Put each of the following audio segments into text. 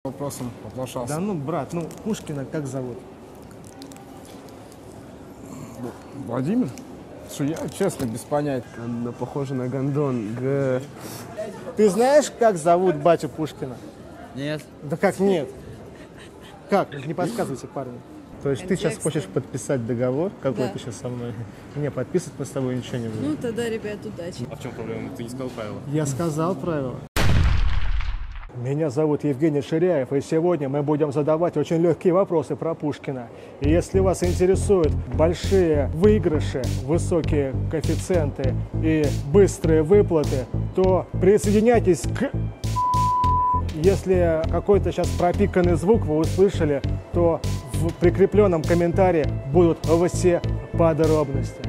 Вопросом оплошался. Да ну, брат, ну Пушкина как зовут? Владимир? Слушай, я честно без понятия. Она похожа на гондон. Ты знаешь, как зовут батю Пушкина? Нет. Да как нет? Как? Не подсказывайте, парни. То есть ты сейчас хочешь подписать договор какой-то сейчас со мной? Не, подписывать мы с тобой ничего не будем. Ну тогда, ребят, удачи. А в чем проблема? Ты не сказал правила. Я сказал правила. Меня зовут Евгений Ширяев, и сегодня мы будем задавать очень легкие вопросы про Пушкина. И если вас интересуют большие выигрыши, высокие коэффициенты и быстрые выплаты, то присоединяйтесь к... Если какой-то сейчас пропиканный звук вы услышали, то в прикрепленном комментарии будут все подробности.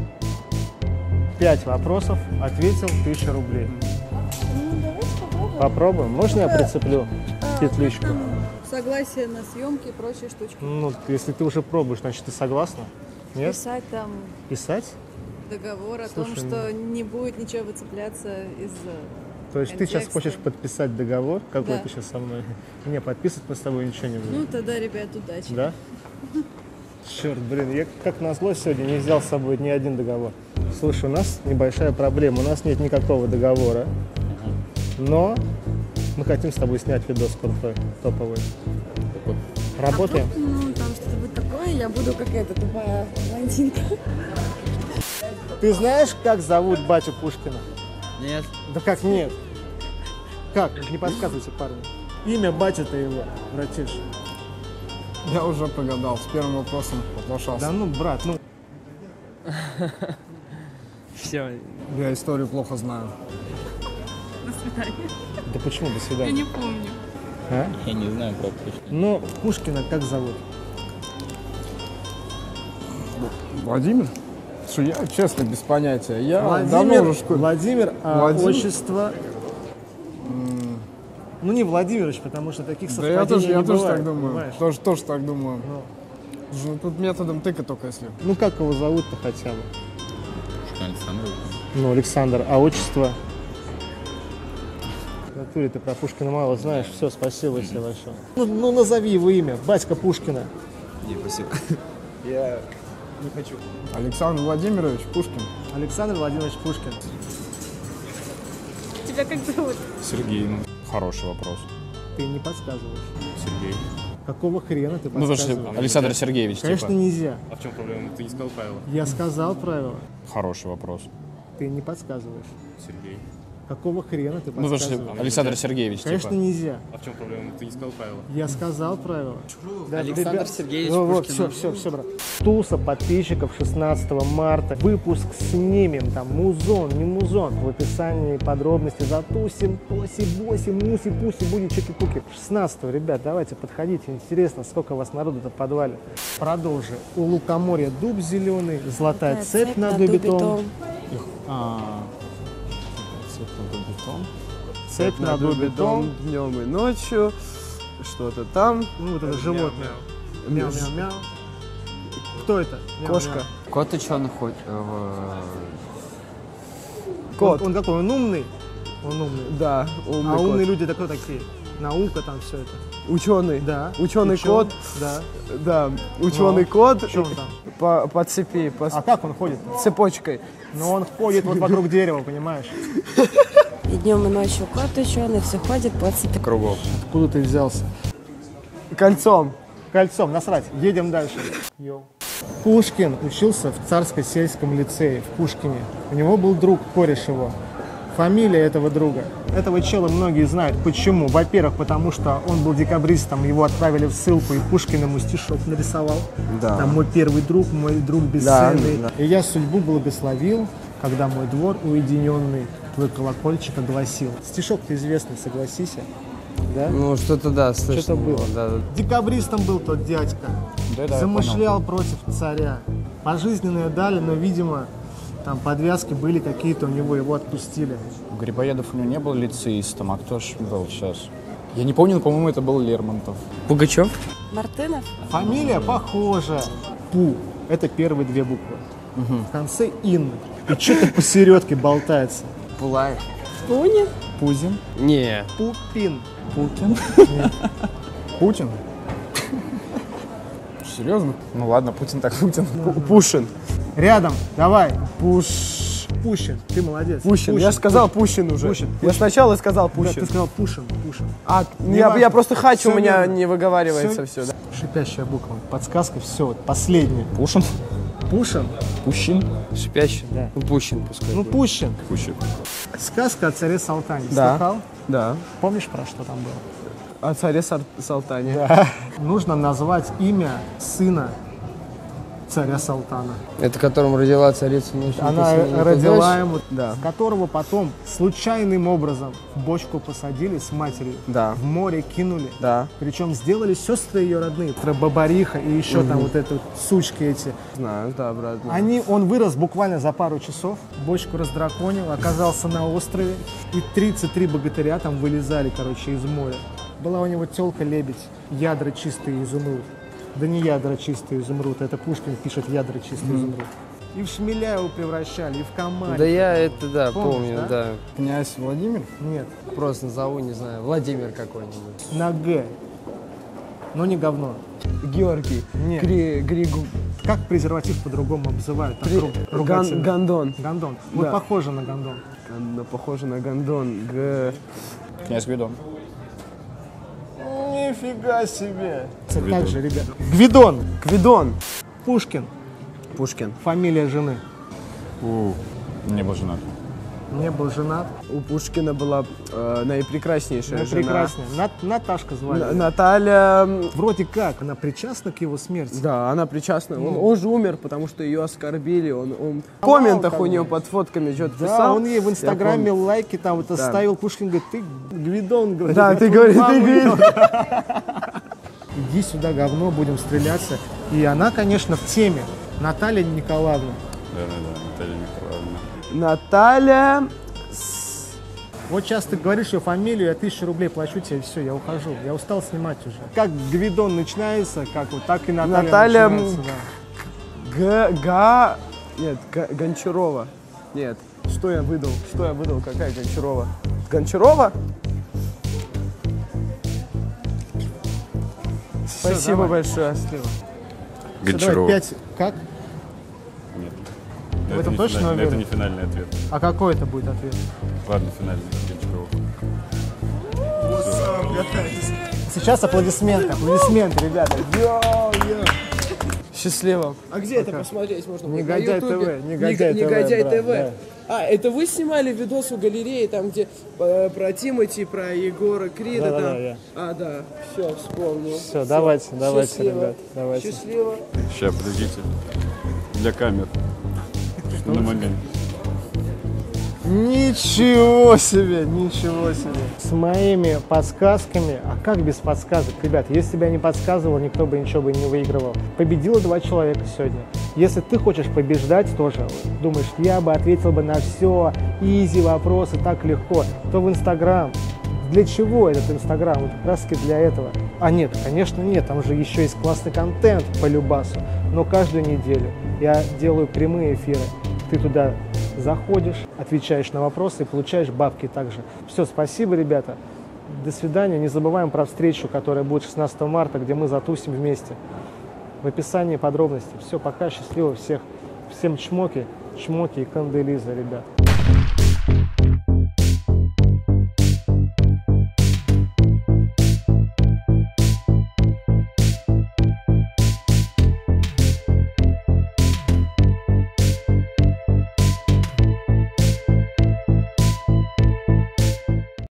5 вопросов, ответил 1000 рублей. Ну, давайте попробуем. Попробуем. Можно я прицеплю петличку? Там согласие на съемки и прочие штучки. Ну, если ты уже пробуешь, значит, ты согласна? Нет? Писать там Писать? договор о Слушай, том, что не будет ничего выцепляться из... То есть ты сейчас контекста. хочешь подписать договор какой-то Да. сейчас со мной? Не, подписывать мы с тобой ничего не будем. Ну тогда, ребят, удачи. Да? Черт, блин, я как назло сегодня не взял с собой ни один договор. Слушай, у нас небольшая проблема, у нас нет никакого договора, но мы хотим с тобой снять видос крутой, топовый. Работаем? Ну, там что-то будет такое, я буду как эта тупая блондинка. Ты знаешь, как зовут батю Пушкина? Нет. Да как нет? Как? Не подсказывайте, парни. Имя бати-то его, братиш. Я уже погадал. С первым вопросом оплошался. Да ну, брат, ну... Все. Я историю плохо знаю. Да почему до свидания? Я не помню. А? Я не знаю, как точно. Ну, Пушкина как зовут? Владимир? Слушай, я честно без понятия. Я давно Владимир, уже в школе. Владимир, а Владимир? отчество... Ну, не Владимирович, потому что таких Да совпадений я тоже не бывает, так думаю. понимаешь? Тоже так думаю. Ну. Слушай, тут методом тыка только если. Ну, как его зовут-то хотя бы? Александр. Ну, Александр, а отчество? В натуре ты про Пушкина мало знаешь. Все, спасибо тебе большое. Ну, назови его имя. Батька Пушкина. Не, спасибо. Я не хочу. Александр Владимирович Пушкин. Александр Владимирович Пушкин. Тебя как зовут? Сергей, ну, хороший вопрос. Ты не подсказываешь. Сергей. Какого хрена ты Ну, потому подсказываешь? что Александр Сергеевич, Конечно, типа. нельзя. А в чем проблема? Ты не сказал правила. Я сказал правила. Хороший вопрос. Ты не подсказываешь. Сергей. Какого хрена ты Ну, потому подсказываешь? что Александр Сергеевич, Конечно, типа. нельзя. А в чем проблема? Ты не сказал правила. Я сказал правила. Да, Александр ребят, Сергеевич ну, вот, Пушкин. все, брат. Туса подписчиков 16 марта. Выпуск снимем. Там музон, не музон. В описании подробности. Затусим, тоси, боси, муси, пуси, будет чики-пуки. 16 ребят, давайте подходите. Интересно, сколько у вас народу-то в подвале. Продолжи. У лукоморья дуб зеленый, золотая цепь над дубитом. Цепь над дубитом. Днем и ночью. Что-то там. Ну, вот это животное. Мяу-мяу-мяу. Кто это? Мяу-мяу. Кошка. Кот и что находит? Кот. Он какой? Он умный? Он умный. Да, умный А кот. умные люди это кто такие? Наука там все это. Ученый. Да. Ученый И чё? кот. Да. Да, ученый Ну, кот. чё он там? По цепи, по А как он ходит? цепочкой. Ну он ходит вот вокруг дерева, понимаешь? И днем, и ночью кот ученый, все ходит по цепи. Кругов. Откуда ты взялся? Кольцом. Кольцом, насрать. Едем дальше. Пушкин учился в Царско-сельском лицее в Пушкине. У него был друг, кореш его. Фамилия этого друга. Этого чела многие знают. Почему? Во-первых, потому что он был декабристом, его отправили в ссылку, и Пушкин ему стишок нарисовал. Да. Там мой первый друг, мой друг бесценный. Да. И я судьбу благословил, когда мой двор уединенный твой колокольчик огласил. Стишок-то известный, согласись. Да? Ну, что-то да, слышно. Что-то было. Да. Декабристом был тот дядька. Да, Замышлял против царя. Пожизненное дали, но, видимо, там подвязки были какие-то у него, его отпустили. Грибоедов у него не был лицеистом, а кто ж был сейчас? Я не помню, но, по-моему, это был Лермонтов. Пугачев? Мартынов? Фамилия похожа. Пу. Это первые две буквы. В конце ин. И что-то посередке болтается. Пулаев. Бунин? Пузин. Не. Пупин. Пукин. Путин? Серьезно? Ну ладно, Путин так Путин. Пушин. Рядом, давай. Пущин, ты молодец. Пущин. Я же сказал Пущин уже. Пущин. Я сначала сказал Да, Пущин. ты сказал Пушин. А, Не я важно. просто хочу, Всё у меня верно. не выговаривается все. Да. Шипящая буква. Подсказка, все, последняя. Пушин? Пушин? Пущин? Шипящий. Да. Ну, Пущин пускай. Ну, Пущин. Пущин. Сказка о царе Салтане. Да. Слыхал? Да. Помнишь, про что там было? О царе Салтане. Нужно назвать имя сына царя Салтана. Это которым родила царица. Она родила ему, Да. которого потом случайным образом в бочку посадили с матерью, Да. в море кинули. Да. Причем сделали сестры ее родные, Бабариха и еще там вот эти вот сучки эти. Знаю, да, брат. Он вырос буквально за пару часов, бочку раздраконил, оказался на острове, и 33 богатыря там вылезали, короче, из моря. Была у него тёлка-лебедь, ядра чистые изумруд. Да не ядра чистые изумруд, это Пушкин пишет ядра чистые изумруд. И в шмеля его превращали, и в комарика. Да я это, да, Помнишь, помню, да? да. Князь Владимир? Нет, Просто назову, не знаю, Владимир какой-нибудь. на Г. Но не говно. Георгий. Нет. Григу. Как презерватив по-другому обзывают? Так, ругательно. Гондон. Гондон. Вот Да. похоже на гондон. Похоже на гондон. Князь Гвидон. Нифига себе. Так же, ребят. Гвидон. Гвидон. Пушкин. Пушкин. Фамилия жены. Не был женат. Не был женат. У Пушкина была наипрекраснейшая жена. Прекрасная. Наташка звали. Наталья. Вроде как, она причастна к его смерти. Да, она причастна. Он же умер, потому что ее оскорбили. Он в комментах у нее под фотками что-то Да, писал. он ей в Инстаграме лайки там вот оставил. Пушкин говорит, ты Гвидон, говорит. Да, ты говоришь, ты Гвидон. Иди сюда, говно, будем стреляться. И она, конечно, в теме. Наталья Николаевна. Да, Наталья Николаевна. Наталья. Вот сейчас ты говоришь ее фамилию, я 1000 рублей плачу тебе, и все, я ухожу. Я устал снимать уже. Как Гвидон начинается, как вот так и Наталья начинается. Да. Нет, Гончарова. Нет. Что я выдал? Какая Гончарова? Гончарова? Спасибо давай. большое. Всё, Гончарова. давай 5. Как? Нет. В этом не точно финальный, уверен? это не финальный ответ. А какой это будет ответ? Ладно, финальный. Гончарова. Сейчас аплодисменты, ребята. Счастливо. А где это посмотреть можно? Негодяй На Ютубе? ТВ, Негодяй ТВ, Негодяй брат, ТВ. да. А, это вы снимали видос у галереи, там, где про Тимати, про Егора Крида, Да, там? да, я. А, да, все, вспомнил. Все, давайте, Счастливо. ребят, давайте. Счастливо. Сейчас, подождите. Для камер. На момент. Ничего себе, ничего себе. С моими подсказками, а как без подсказок, ребят, если бы я не подсказывал, никто бы ничего бы не выигрывал. Победило 2 человека сегодня. Если ты хочешь побеждать тоже, думаешь, я бы ответил бы на все, изи вопросы, так легко, то в Инстаграм. Для чего этот Инстаграм? Вот как раз таки для этого. А нет, конечно нет, там же еще есть классный контент по любасу. Но каждую неделю я делаю прямые эфиры. Ты туда заходишь, отвечаешь на вопросы и получаешь бабки также. Все, спасибо, ребята. До свидания. Не забываем про встречу, которая будет 16 марта, где мы затусим вместе. В описании подробности. Все, пока, счастливо всех. Всем чмоки и канделиза, ребят.